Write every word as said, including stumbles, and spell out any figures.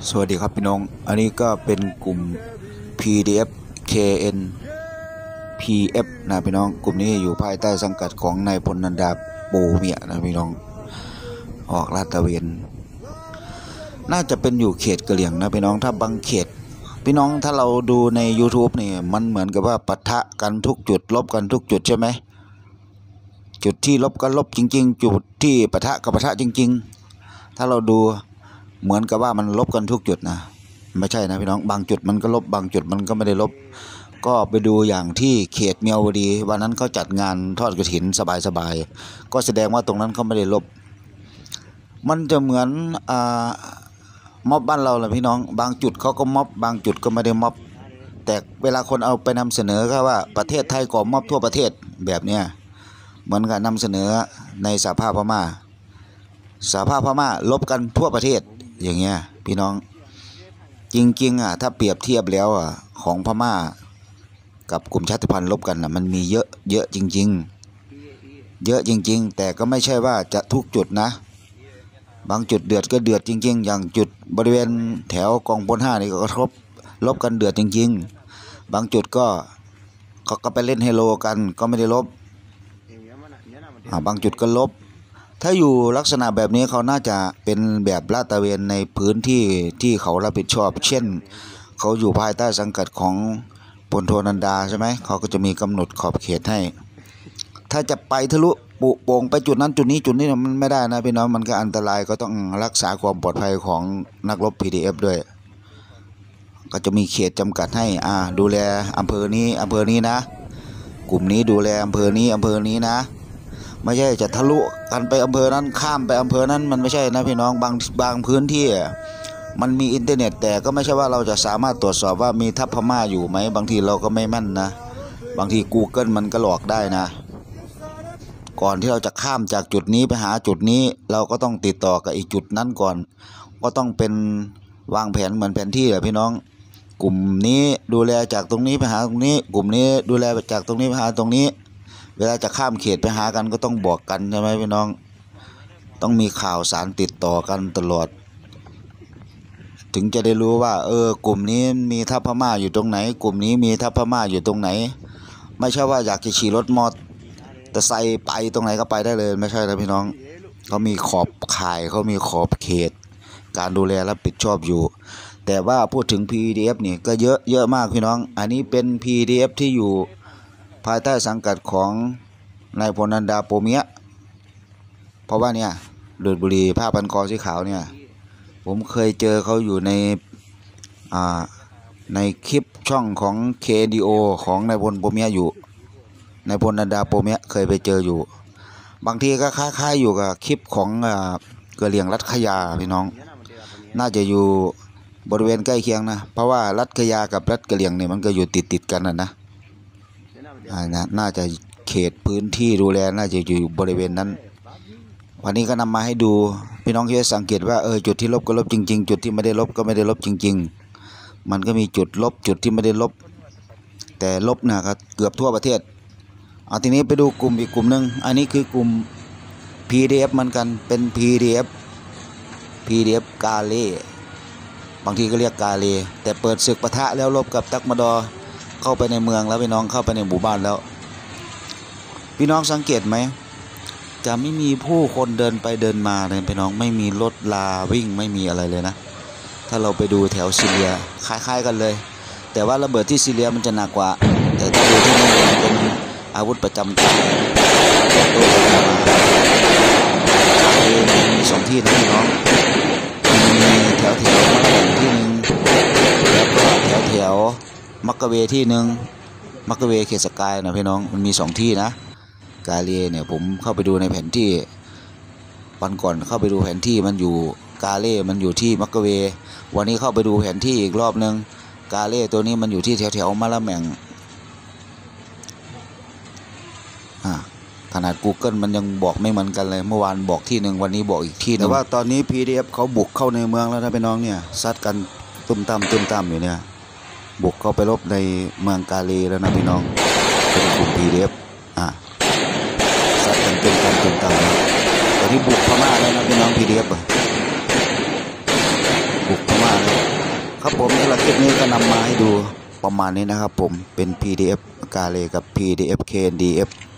สวัสดีครับพี่น้องอันนี้ก็เป็นกลุ่ม พี ดี เอฟ เค เอ็น พี เอฟ นะพี่น้องกลุ่มนี้อยู่ภายใต้สังกัดของนายพลนันดาโปเมียนะพี่น้องออกลาดตระเวนน่าจะเป็นอยู่เขตกะเหรี่ยงนะพี่น้องถ้าบางเขตพี่น้องถ้าเราดูใน YouTube นี่มันเหมือนกับว่าปะทะกันทุกจุดลบกันทุกจุดใช่ไหมจุดที่ลบก็ลบจริงๆจุดที่ปะทะกับปะทะจริงๆถ้าเราดูเหมือนกับว่ามันลบกันทุกจุดนะไม่ใช่นะพี่น้องบางจุดมันก็ลบบางจุดมันก็ไม่ได้ลบก็ไปดูอย่างที่เขตเมียวดีวันนั้นเขาจัดงานทอดกฐินสบายๆก็แสดงว่าตรงนั้นเขาไม่ได้ลบมันจะเหมือนอ่าม็อบบ้านเราแหละพี่น้องบางจุดเขาก็ม็อบบางจุดก็ไม่ได้ม็อบแต่เวลาคนเอาไปนำเสนอก็ว่าประเทศไทยก่อม็อบทั่วประเทศแบบเนี้ยเหมือนกับนำเสนอในสหภาพพม่าสหภาพพม่าลบกันทั่วประเทศอย่างเงี้ยพี่น้องจริงๆอ่ะถ้าเปรียบเทียบแล้วอ่ะของพม่ากับกลุ่มชาติพันธุ์ลบกันอ่ะมันมีเยอะเยอะจริงๆเยอะจริงๆแต่ก็ไม่ใช่ว่าจะทุกจุดนะบางจุดเดือดก็เดือดจริงๆอย่างจุดบริเวณแถวกองพลห้านี่ก็กระทบลบกันเดือดจริงๆบางจุดก็เขาก็ไปเล่นไฮโลกันก็ไม่ได้ลบบางจุดก็ลบถ้าอยู่ลักษณะแบบนี้เขาน่าจะเป็นแบบลาดตระเวนในพื้นที่ที่เขารับผิดชอบเช่นเขาอยู่ภายใต้สังกัดของพลโทนันดาใช่ไหมเขาก็จะมีกำหนดขอบเขตให้ถ้าจะไปทะลุปุโป่งไปจุดนั้นจุดนี้จุดนี้มันไม่ได้นะพี่น้องมันก็อันตรายก็ต้องรักษาความปลอดภัยของนักรบ พี ดี เอฟ ด้วยก็จะมีเขตจำกัดให้อ่าดูแลอำเภอนี้อำเภอนี้นะกลุ่มนี้ดูแลอำเภอนี้อำเภอนี้นะไม่ใช่จะทะลุกันไปอำเภอนั้นข้ามไปอำเภอนั้นมันไม่ใช่นะพี่น้องบางบางพื้นที่มันมีอินเทอร์เน็ตแต่ก็ไม่ใช่ว่าเราจะสามารถตรวจสอบว่ามีทัพพม่าอยู่ไหมบางทีเราก็ไม่แม่นนะบางที Google มันก็หลอกได้นะก่อนที่เราจะข้ามจากจุดนี้ไปหาจุดนี้เราก็ต้องติดต่อกับอีกจุดนั้นก่อนก็ต้องเป็นวางแผนเหมือนแผนที่แหละพี่น้องกลุ่มนี้ดูแลจากตรงนี้ไปหาตรงนี้กลุ่มนี้ดูแลจากตรงนี้ไปหาตรงนี้เวลาจะข้ามเขตไปหากันก็ต้องบอกกันใช่ไหมพี่น้องต้องมีข่าวสารติดต่อกันตลอดถึงจะได้รู้ว่าเออกลุ่มนี้มีทัพพม่าอยู่ตรงไหนกลุ่มนี้มีทัพพม่าอยู่ตรงไหนไม่ใช่ว่าอยากจะขี่รถมอเตอร์ไซค์ไปตรงไหนก็ไปได้เลยไม่ใช่นะพี่น้องเขามีขอบข่ายเขามีขอบเขตการดูแลรับผิดชอบอยู่แต่ว่าพูดถึง พี ดี เอฟ นี่ก็เยอะเยอะมากพี่น้องอันนี้เป็น พี ดี เอฟ ที่อยู่ภายใต้สังกัดของนายพลนันดาโปเมียเพราะว่าเนี่ยเดือดบุรีผ้าพันคอสีขาวเนี่ยผมเคยเจอเขาอยู่ในอ่าในคลิปช่องของ เค ดี โอ ของนายพลโปเมียอยู่นายพลนันดาโปเมียเคยไปเจออยู่บางทีก็คล้ายๆอยู่กับคลิปของอ่ากะเหรี่ยงรัฐขยาพี่น้องน่าจะอยู่บริเวณใกล้เคียงนะเพราะว่ารัฐขยากับรัฐกะเหรี่ยงเนี่ยมันก็อยู่ติดๆกันนะนะน่าจะเขตพื้นที่ดูแลน่าจะอยู่บริเวณนั้นวันนี้ก็นำมาให้ดูพี่น้องที่สังเกตว่าเออจุดที่ลบก็ลบจริงๆจุดที่ไม่ได้ลบก็ไม่ได้ลบจริงๆมันก็มีจุดลบจุดที่ไม่ได้ลบแต่ลบนะครับเกือบทั่วประเทศเอาทีนี้ไปดูกลุ่มอีกกลุ่มหนึ่งอันนี้คือกลุ่ม พี ดี เอฟ เหมือนกันเป็น พี ดี เอฟ พี ดี เอฟ กาเล่บางทีก็เรียกกาเล่แต่เปิดศึกปะทะแล้วลบกับตักมดอเข้าไปในเมืองแล้วพี่น้องเข้าไปในหมู่บ้านแล้วพี่น้องสังเกตไหมจะไม่มีผู้คนเดินไปเดินมาเลยพี่น้องไม่มีรถลาวิ่งไม่มีอะไรเลยนะถ้าเราไปดูแถวซีเรียคล้ายๆกันเลยแต่ว่าระเบิดที่ซีเรียมันจะหนักกว่าแต่ถ้าดูที่นี่เป็นอาวุธประจำกายตัวมามีสองที่นะพี่น้องมีแถวแถวมาแหล่งที่หนึ่งแล้วก็แถวแถวมักกะเวที่หนึ่งมักกะเวเขตสกายนะพี่น้องมันมีสองที่นะกาเล่เนี่ยผมเข้าไปดูในแผนที่วันก่อนเข้าไปดูแผนที่มันอยู่กาเล่มันอยู่ที่มักกะเววันนี้เข้าไปดูแผนที่อีกรอบนึงกาเล่ตัวนี้มันอยู่ที่แถวแถวมะละแมงอ่าขนาด Google มันยังบอกไม่เหมือนกันเลยเมื่อวานบอกที่หนึ่งวันนี้บอกอีกที่นึงแต่ว่าตอนนี้ พี ดี เอฟ เขาบุกเข้าในเมืองแล้วนะพี่น้องเนี่ยซัดกันตุ้มตามตุ้มตามอยู่เนี่ยบุกเข้าไปรบในเมืองกาเล่แล้วนะพี่น้องเป็นกลุ่ม พี ดี เอฟ อ่าซัดกันตุ้มตามตุ้มตามตอนนี้บุกพม่าแล้วนะพี่น้อง พี ดี เอฟ บุกพม่าแล้วครับผมสำหรับคลิปนี้ก็นำมาให้ดูประมาณนี้นะครับผมเป็น พี ดี เอฟ กาเลกับ พี ดี เอฟ เค เอ็น ดี เอฟ